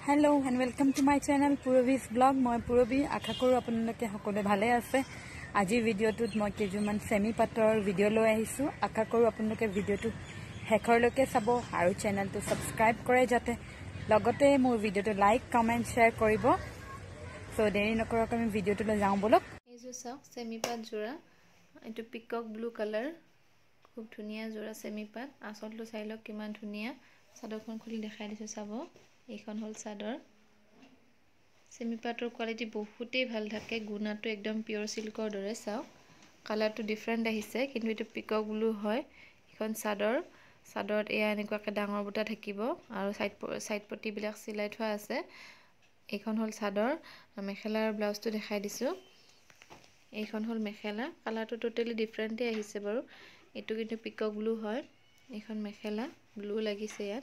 Hello and welcome to my channel Puravi's blog. মই পুৰবি আশা কৰো আপোনালোকে সকলোৱে ভালে আছে। আজি ভিডিওটোত মই কেজুমান সেমি পাটৰ ভিডিও লৈ আহিছো। আশা কৰো আপোনালোকে ভিডিওটো শেষৰলৈকে চাব আৰু চেনেলটো সাবস্ক্ৰাইব কৰে যাতে লগতে মোৰ ভিডিওটো লাইক কমেন্ট শেয়াৰ কৰিব। সো দেৰি নকৰাকৈ আমি ভিডিওটোলৈ যাওঁ বলক। এই যে চাওক সেমি পাট জোৰা এটো পিকক ব্লু কালাৰ খুব ধুনিয়া জোৰা সেমি পাট আসলটো চাই লওক কিমান ধুনিয়া চাদৰখন খুলি দেখাই দিছো চাব এইখন হল চাদৰ সেমি পাটৰ কোৱালিটি বহুতেই ভাল থাকে গুণাটো একদম পিওৰ সিল্কৰ দৰে চাওক কালাৰটো ডিফাৰেন্ট আহিছে কিন্তু এটো পিকক ব্লু হয় এখন চাদৰত এয়া এনেকুৱাকে ডাঙৰ বুটা থাকিব আৰু সাইড পটি বিলাক সিলাই থোৱা আছে এইখন হল চাদৰ মেখেলাৰ ব্লাউজটো দেখাই দিছো এইখন হল মেখেলা কালাৰটো টোটালি ডিফাৰেন্ট আহিছে বাৰু এটো কিন্তু পিকক ব্লু হয় এইখন মেখেলা ব্লু লাগিছে ইয়াত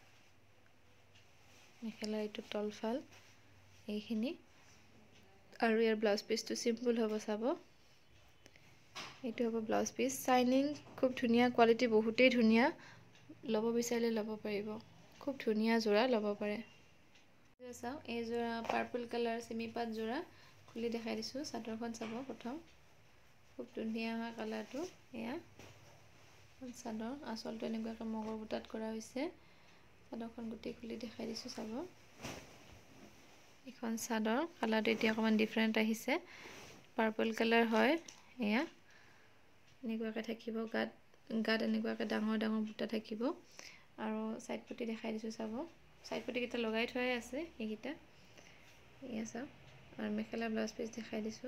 মেখেলা এটো তলফাল এইখিনি আৰু ইয়াৰ ব্লাউজ পিসটো সিম্পল হ'ব চাব এটো হ'ব ব্লাউজ পিস শাইনিং খুব ধুনিয়া কোৱালিটি বহুতেই ধুনিয়া লব বিচাৰিলে লব পাৰিব খুব ধুনিয়া জোৰা লব পাৰে চাও এই জোৰা পাৰ্পল কালাৰ সেমি পাট জোৰা খুলি দেখাই দিছো চাদৰখন চাব প্ৰথম খুব ধুনিয়া হয় কালাৰটো এয়া চাদৰ আসলটো এনেকুৱাকৈ মগৰ বুটাত কৰা হৈছে চাদৰখন গুটি খুলি দেখাই দিছো চাব এখন চাদৰ কালাৰটো এতিয়া অকমান ডিফাৰেন্ট আহিছে পাৰ্পল কালাৰ হয় এয়া এনেকুৱাকৈ থাকিব গাত এনেকুৱাকৈ ডাঙৰ বুটা থাকিব আৰু সাইড পটি দেখাই দিছো চাব সাইড পটি কিটা লগাই থোৱাই আছে এইকিটা এয়া চাও আৰু মেখেলা ব্লাউজ পিস দেখাই দিছো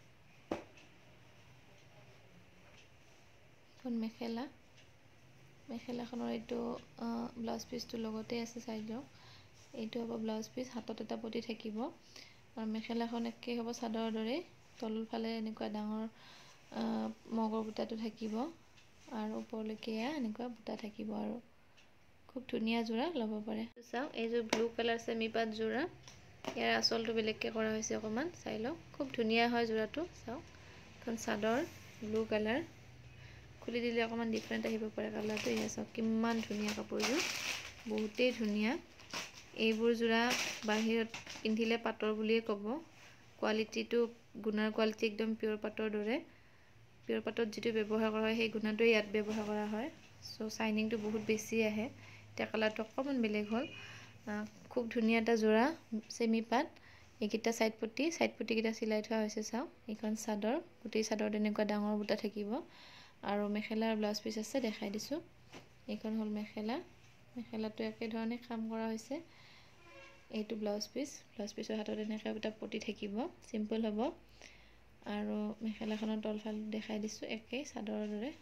এখন মেখেলাখনৰ এটো ব্লাউজ পিসটো লগতে আছে চাই লওক এইটো হ'ব ব্লাউজ পিস হাতত এটা পটি থাকিব আৰু মেখেলাখন একে হ'ব চাদৰৰ দৰে তলফালে এনেকুৱা ডাঙৰ মগৰ বুটাটো থাকিব আৰু ওপৰলৈকে এনেকুৱা বুটা থাকিব আৰু খুব ধুনিয়া জোৰা লব পাৰে চাও এই যে ব্লু কালাৰ সেমি পাট জোৰা ইয়াৰ আসলটো বেলেগকে কৰা হৈছে অকমান চাই লওক খুব ধুনিয়া হয় জোৰাটো চাও এখন চাদৰ ব্লু কালাৰ খুলি দিলে অকমান ডিফাৰেন্ট আহিব পাৰে কালাৰটো ইয়া চাওক কিমান ধুনিয়া কাপোৰযোৰ বহুতেই ধুনিয়া এইবোৰ জোৰা বাহিৰত পিন্ধিলে পাটৰ বুলিয়ে ক'ব কোৱালিটিটো গুণাৰ কোৱালিটি একদম পিওৰ পাটৰ দৰে পিওৰ পাটত যেটো ব্যৱহাৰ কৰা হয় সেই গুণাটো ইয়াত ব্যৱহাৰ কৰা হয় সো শাইনিংটো বহুত বেছি আহে তে কালাৰটো অকমান বেলেগ হ'ল খুব ধুনিয়া এটা জোৰা সেমি পাট এইকিটা সাইড পটি কিটা সিলাই থোৱা হৈছে চাও এইখন চাদৰ গুটি চাদৰ এনেকুৱা ডাঙৰ বুটা থাকিব আৰু মেখেলাৰ ব্লাউজ পিস আছে দেখাই দিছো এইখন হল মেখেলাটো একে ধৰণে কাম কৰা হৈছে এইটো ব্লাউজ পিসৰ হাতত এনেকা এটা পটি থাকিব সিম্পল হ'ব আৰু মেখেলাখনৰ তলফাল দেখাই দিছো একে চাদৰৰ দৰে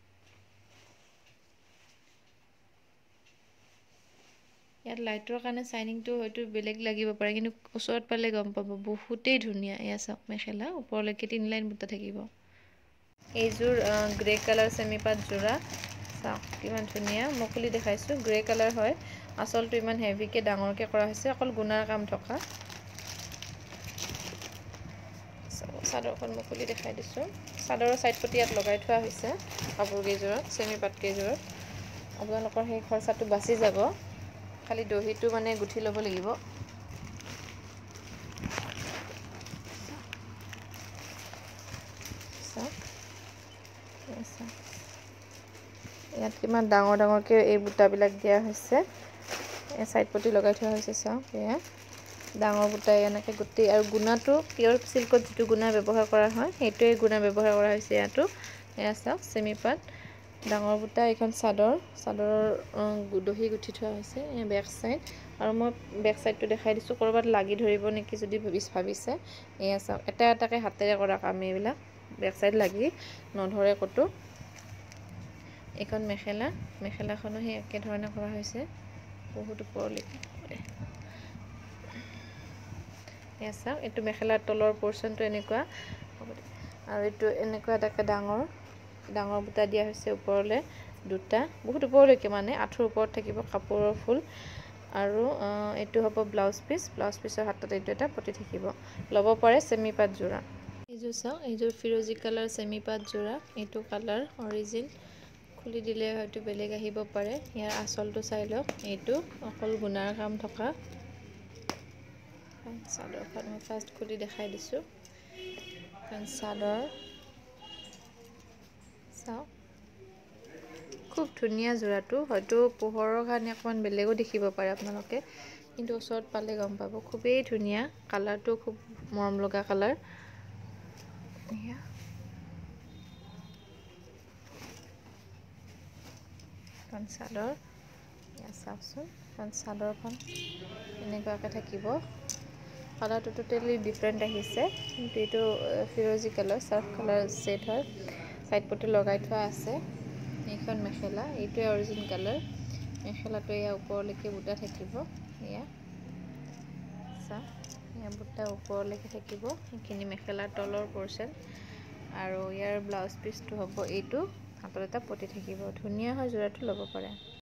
ইয়াত লাইটৰ কাৰণে শাইনিংটো হয়তো বেলেগ লাগিব পাৰে কিন্তু ওচৰত পালে গম পাব বহুতেই ধুনিয়া এয়া চাওক মেখেলা ওপৰলৈকে 3 লাইন বুটা থাকিব এইযোৰ গ্ৰে কালাৰ সেমি পাট জোৰা চাওক কিমান ধুনিয়া মকুলি দেখাইছো গ্ৰে কালাৰ হয় আসলটো ইমান হেভিকে ডাঙৰকে কৰা হৈছে অকল গুণাৰ কাম থকা চাদৰখন মকুলি দেখাই দিছো চাদৰৰ সাইড পটি ইয়াত লগাই থোৱা হৈছে কাপোৰ কেইযোৰত সেমি পাট কেইযোৰত আপোনালোকৰ সেই খৰচাটো বাচি যাব খালি দহিটো মানে গুঠি ল'ব লাগিব ইয়াত কিমান ডাঙৰকে এই বুটাবিলাক দিয়া হৈছে এই সাইড পটি লগাই থোৱা হৈছে চাওক এয়া ডাঙৰ বুটা এনেকে গুটি আৰু গুণাটো পিওৰ সিল্কত যেটো গুণা ব্যৱহাৰ কৰা হয় সেইটোৱে গুণা ব্যৱহাৰ কৰা হৈছে ইয়াতো এয়া চাওক সেমি পাট ডাঙৰ বুটা এখন চাদৰৰ দহি গুঠি থোৱা হৈছে এই বেক সাইড আৰু মই বেক সাইডটো দেখাই দিছো কৰবাত লাগি ধৰিব নেকি যদি ভাবিছে এয়া চাওক এটাকে হাতেৰে কৰা কাম এইবিলাক বেক সাইড লাগি নধৰে কতো এখন মেখেলাখনো সেই একে ধৰণে কৰা হৈছে বহুত ওপৰলৈকে এয়া চাওক এইটো মেখেলাৰ তলৰ পৰ্চনটো এনেকুৱা আৰু এইটো এনেকুৱা এটা ডাঙৰ বুটা দিয়া হৈছে ওপৰলে দুটা বহুত ওপৰলৈকে মানে আঠুৰ ওপৰত থাকিব কাপোৰৰ ফুল আৰু এইটো হ'ব ব্লাউজ পিসৰ হাতত এইটো এটা পটি থাকিব লব পাৰে সেমি পাট জোৰা এইযোৰ চাওক এইযোৰ ফিৰোজি কালাৰ সেমি পাট জোৰা এইটো কালাৰ অৰিজিন খুলি দিলে হয়তো বেলেগ আহিব পাৰে ইয়াৰ আসলটো চাই লওক এইটো অকল গুণাৰ কাম থকা চাদৰখন মই ফাৰ্ষ্ট খুলি দেখাই দিছোঁ। চাদৰ চাওক, খুব ধুনীয়া যোৰাটো। হয়তো পোহৰৰ কাৰণে অকণমান বেলেগো দেখিব পাৰে আপোনালোকে, কিন্তু ওচৰত পালে গম পাব। খুবেই ধুনীয়া, কালাৰটো খুব মৰম লগা কালাৰ। এখন চাদৰ চাওকচোন, এখন চাদৰখন এনেকুৱাকৈ থাকিব। কালাৰটো টোটেলি ডিফাৰেণ্ট আহিছে, কিন্তু এইটো ফিৰজি কালাৰ, চাৰ্ফ কালাৰ ছেট হয়। ছাইড পটি লগাই থোৱা আছে। এইখন মেখেলা, এইটোৱে অৰিজিনেল কালাৰ। মেখেলাটো এয়া ওপৰলৈকে বুটা থাকিব। এয়া বুটা ওপৰলৈকে থাকিব। এইখিনি মেখেলাৰ তলৰ পৰ্চন। আৰু ইয়াৰ ব্লাউজ পিচটো হ'ব এইটো, হাতত এটা পতি থাকিব। ধুনীয়া হয় যোৰাটো, ল'ব পাৰে।